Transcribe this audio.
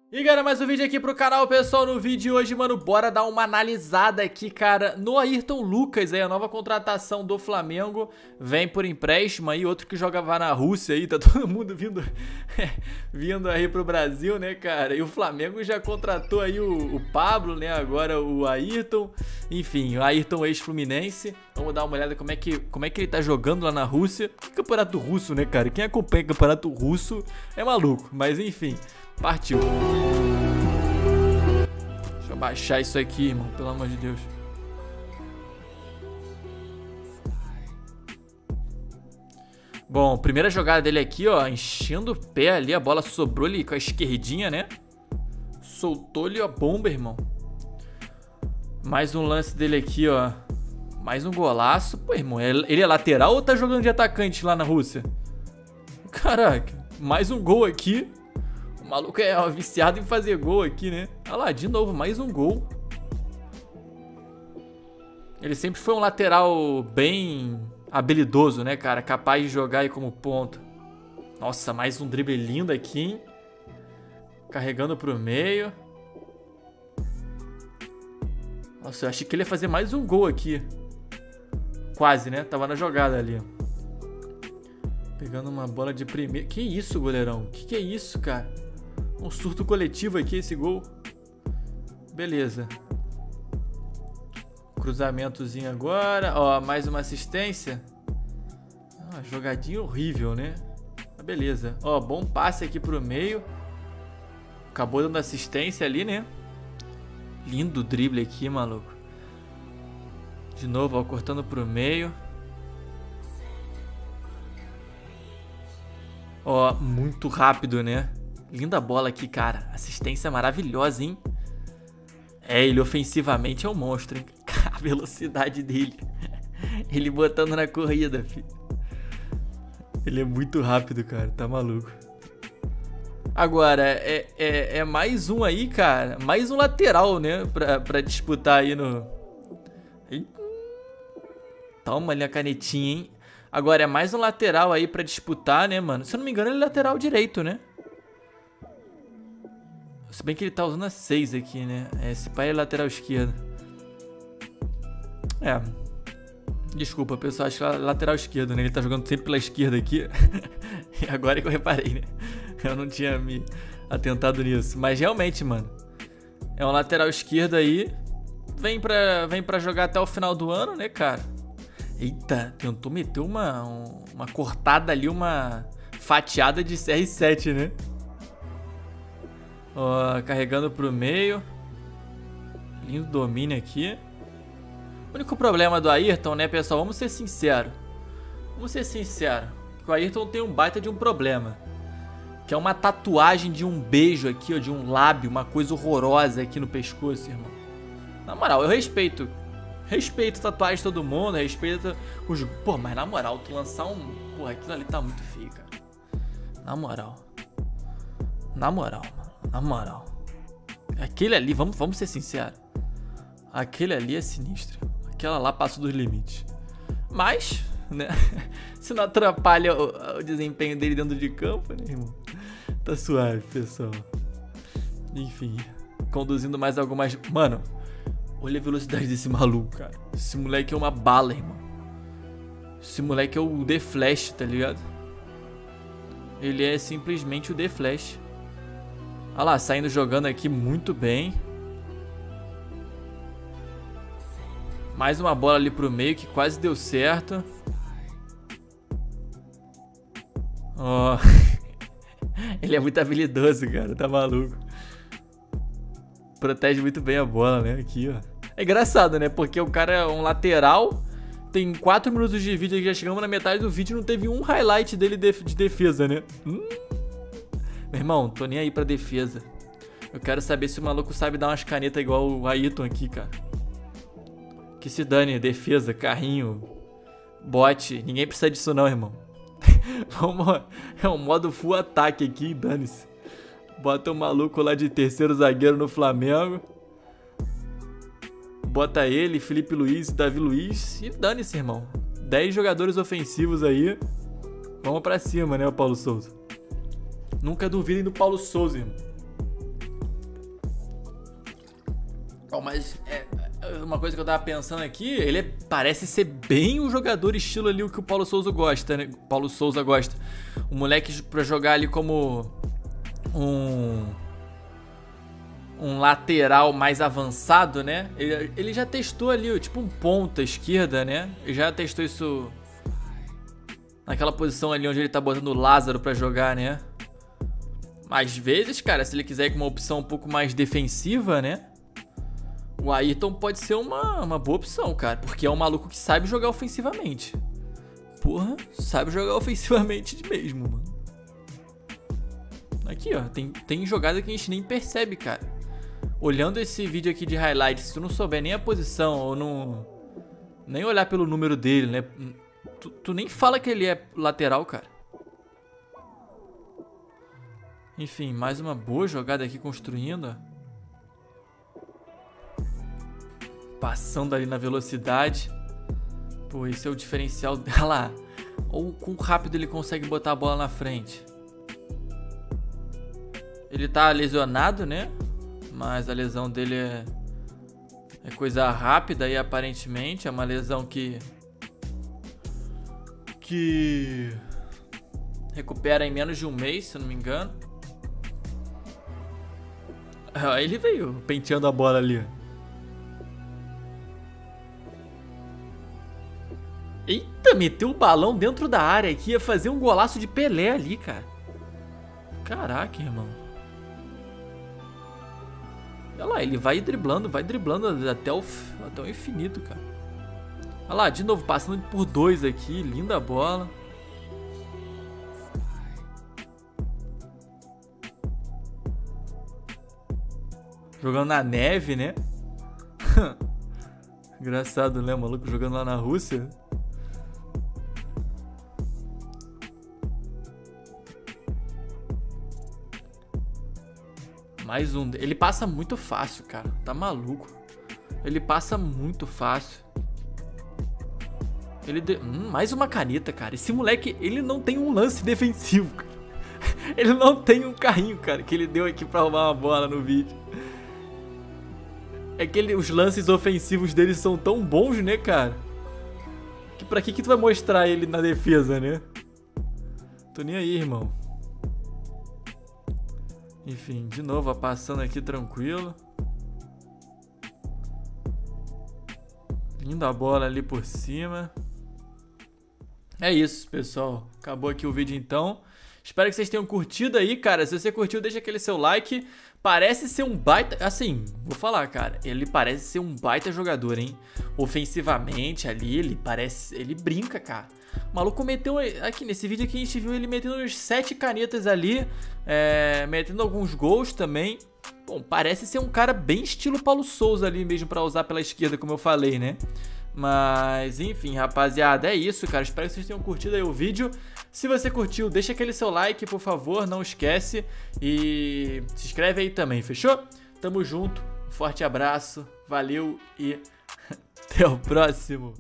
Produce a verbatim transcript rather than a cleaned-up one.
E galera, mais um vídeo aqui pro canal, pessoal. No vídeo de hoje, mano, bora dar uma analisada aqui, cara, no Ayrton Lucas, aí, a nova contratação do Flamengo. Vem por empréstimo aí, outro que jogava na Rússia aí, tá todo mundo vindo vindo aí pro Brasil, né, cara? E o Flamengo já contratou aí o, o Pablo, né, agora o Ayrton. Enfim, o Ayrton ex-Fluminense. Vamos dar uma olhada como é, que, como é que ele tá jogando lá na Rússia. Que campeonato russo, né, cara? Quem acompanha campeonato russo é maluco, mas enfim. Partiu. Deixa eu baixar isso aqui, irmão, pelo amor de Deus. Bom, primeira jogada dele aqui, ó, enchendo o pé ali, a bola sobrou ali com a esquerdinha, né? Soltou ali a bomba, irmão. Mais um lance dele aqui, ó. Mais um golaço. Pô, irmão, ele é lateral ou tá jogando de atacante lá na Rússia? Caraca, mais um gol aqui. O maluco é viciado em fazer gol aqui, né? Olha lá, de novo, mais um gol. Ele sempre foi um lateral bem habilidoso, né, cara? Capaz de jogar aí como ponta. Nossa, mais um drible lindo aqui, hein? Carregando pro meio. Nossa, eu achei que ele ia fazer mais um gol aqui. Quase, né? Tava na jogada ali. Pegando uma bola de primeiro. Que isso, goleirão? Que que é isso, cara? Um surto coletivo aqui, esse gol. Beleza. Cruzamentozinho agora. Ó, mais uma assistência. Ah, jogadinha horrível, né? Beleza. Ó, bom passe aqui pro meio. Acabou dando assistência ali, né? Lindo drible aqui, maluco. De novo, ó, cortando pro meio. Ó, muito rápido, né? Linda bola aqui, cara. Assistência maravilhosa, hein? É, ele ofensivamente é um monstro, hein? A velocidade dele. Ele botando na corrida, filho. Ele é muito rápido, cara. Tá maluco. Agora, é, é, é mais um aí, cara. Mais um lateral, né? Pra, pra disputar aí no... Toma ali a canetinha, hein? Agora, é mais um lateral aí pra disputar, né, mano? Se eu não me engano, ele é lateral direito, né? Se bem que ele tá usando a seis aqui, né? Esse pai é lateral esquerdo. É. Desculpa, pessoal. Acho que é lateral esquerdo, né? Ele tá jogando sempre pela esquerda aqui. E agora que eu reparei, né? Eu não tinha me atentado nisso. Mas realmente, mano. É um lateral esquerdo aí. Vem pra, vem pra jogar até o final do ano, né, cara? Eita, tentou meter uma, uma cortada ali, uma fatiada de C R sete, né? Ó, carregando pro meio. Lindo domínio aqui. O único problema do Ayrton, né, pessoal? Vamos ser sinceros. Vamos ser sinceros. O Ayrton tem um baita de um problema. Que é uma tatuagem de um beijo aqui, ó, de um lábio. Uma coisa horrorosa aqui no pescoço, irmão. Na moral, eu respeito. Respeito a tatuagem de todo mundo. Respeito os... Pô, mas na moral, tu lançar um... Porra, aquilo ali tá muito feio, cara. Na moral. Na moral, mano. Na moral. Aquele ali, vamos, vamos ser sinceros. Aquele ali é sinistro. Aquela lá passou dos limites. Mas, né? Se não atrapalha o, o desempenho dele dentro de campo, né, irmão? Tá suave, pessoal. Enfim. Conduzindo mais algumas... Mano, olha a velocidade desse maluco, cara. Esse moleque é uma bala, irmão. Esse moleque é o The Flash, tá ligado? Ele é simplesmente o The Flash. Olha lá, saindo jogando aqui muito bem. Mais uma bola ali pro meio que quase deu certo. Ó. Ele é muito habilidoso, cara. Tá maluco. Protege muito bem a bola, né? Aqui, ó. É engraçado, né? Porque o cara é um lateral. Tem quatro minutos de vídeo e já chegamos na metade do vídeo e não teve um highlight dele de defesa, né? Hum. Meu irmão, tô nem aí pra defesa. Eu quero saber se o maluco sabe dar umas canetas igual o Ayrton aqui, cara. Que se dane, defesa, carrinho, bote. Ninguém precisa disso não, irmão. É um modo full ataque aqui, dane-se. Bota o maluco lá de terceiro zagueiro no Flamengo. Bota ele, Felipe Luiz, Davi Luiz. E dane-se, irmão. dez jogadores ofensivos aí. Vamos pra cima, né, o Paulo Souza. Nunca duvidem do Paulo Souza, irmão. Oh, mas é, uma coisa que eu tava pensando aqui, ele é, parece ser bem o jogador estilo ali o que o Paulo Souza gosta, né? Paulo Souza gosta. O moleque pra jogar ali como um um lateral mais avançado, né? Ele, ele já testou ali, tipo um ponta esquerda, né? Ele já testou isso naquela posição ali onde ele tá botando o Lázaro pra jogar, né? Às vezes, cara, se ele quiser ir com uma opção um pouco mais defensiva, né? O Ayrton pode ser uma, uma boa opção, cara. Porque é um maluco que sabe jogar ofensivamente. Porra, sabe jogar ofensivamente mesmo, mano. Aqui, ó. Tem, tem jogada que a gente nem percebe, cara. Olhando esse vídeo aqui de highlights, se tu não souber nem a posição ou não... nem olhar pelo número dele, né? Tu, tu nem fala que ele é lateral, cara. Enfim, mais uma boa jogada aqui construindo, ó. Passando ali na velocidade. Pô, esse é o diferencial dela. Ou quão rápido ele consegue botar a bola na frente. Ele tá lesionado, né? Mas a lesão dele é, é coisa rápida e aparentemente é uma lesão que... Que... recupera em menos de um mês, se eu não me engano. Ah, ele veio penteando a bola ali. Eita, meteu o balão dentro da área aqui. Ia fazer um golaço de Pelé ali, cara. Caraca, irmão. Olha lá, ele vai driblando, vai driblando até o, até o infinito, cara. Olha lá, de novo, passando por dois aqui. Linda bola. Jogando na neve, né? Engraçado, né? O maluco jogando lá na Rússia. Mais um. Ele passa muito fácil, cara. Tá maluco. Ele passa muito fácil. Ele de... hum, mais uma caneta, cara. Esse moleque, ele não tem um lance defensivo, cara. Ele não tem um carrinho, cara, que ele deu aqui pra roubar uma bola no vídeo. É que ele, os lances ofensivos dele são tão bons, né, cara? Que pra que que tu vai mostrar ele na defesa, né? Tô nem aí, irmão. Enfim, de novo, ó, passando aqui tranquilo. Linda a bola ali por cima. É isso, pessoal. Acabou aqui o vídeo então. Espero que vocês tenham curtido aí, cara. Se você curtiu, deixa aquele seu like. Parece ser um baita... Assim, vou falar, cara. Ele parece ser um baita jogador, hein? Ofensivamente ali, ele parece... Ele brinca, cara. O maluco meteu... Aqui, nesse vídeo aqui, a gente viu ele metendo umas sete canetas ali. É... Metendo alguns gols também. Bom, parece ser um cara bem estilo Paulo Souza ali mesmo pra usar pela esquerda, como eu falei, né? Mas, enfim, rapaziada, é isso, cara. Espero que vocês tenham curtido aí o vídeo. Se você curtiu, deixa aquele seu like, por favor, não esquece. E se inscreve aí também, fechou? Tamo junto, um forte abraço, valeu e até o próximo.